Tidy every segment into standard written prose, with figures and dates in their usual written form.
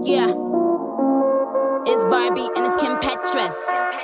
Yeah, it's Barbie and it's Petras.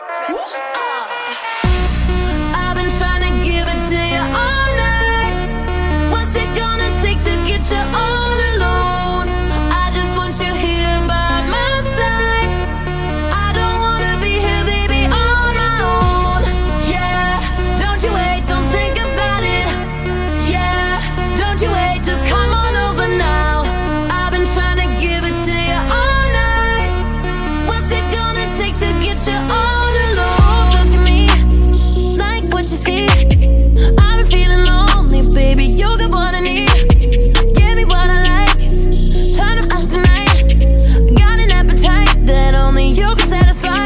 I've been trying to give it to you all night. What's it gonna take to get you all alone? I just want you here by my side. I don't wanna be here, baby, on my own. Yeah, don't you wait, don't think about it. Yeah, don't you wait, just come on over now. I've been trying to give it to you all night. What's it gonna take to get you all alone? Look at me, like what you see. I've been feeling lonely, baby, you got what I need. Give me what I like, trying to find tonight. Got an appetite that only you can satisfy.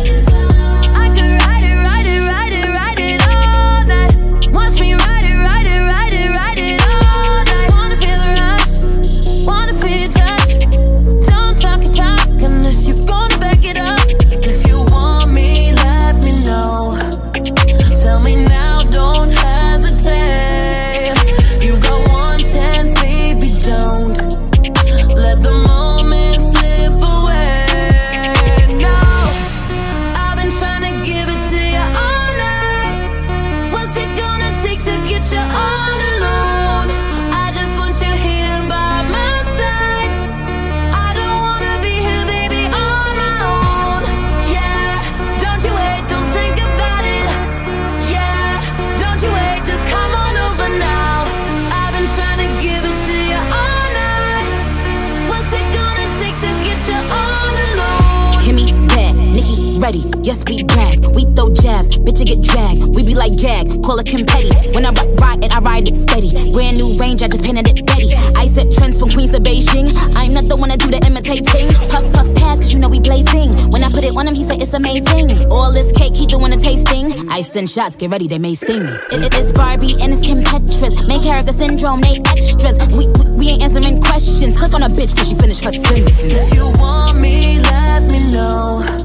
I could ride it, ride it, ride it, ride it all night. Watch me ride it, ride it, ride it, ride it all night. Wanna feel the rush, wanna feel your touch. Don't talk your talk unless you're gonna back it up. If you want me, let me know. Tell me now, don't hesitate. You got one chance, baby, don't let the moment slip away. No, I've been trying to give it to you all night. What's it gonna take to get you all alone? I just want you here by my side. I don't wanna be here, baby, on my own. Yeah, don't you wait, don't think about it. Yeah, don't you wait, just come on over now. I've been trying to give it to you all night. What's it gonna take to get you all alone? Kimmy, bad, Nicki, ready, yes we brag. We throw jabs, bitch you get dragged. We be like gag, call it Kim Petty. When I ride it, I ride it steady. Brand new range, I just painted it Betty. I set trends from Queens to Beijing. I'm not the one to do the imitating. Puff, puff, pass, cause you know we blazing. When I put it on him, he said it's amazing. All this cake, he doing a tasting. I send shots, get ready, they may sting. It's Barbie and it's Petras. Main character syndrome, they extras. We ain't answering questions. Click on a bitch before she finish her sentence. If you want me, let me know.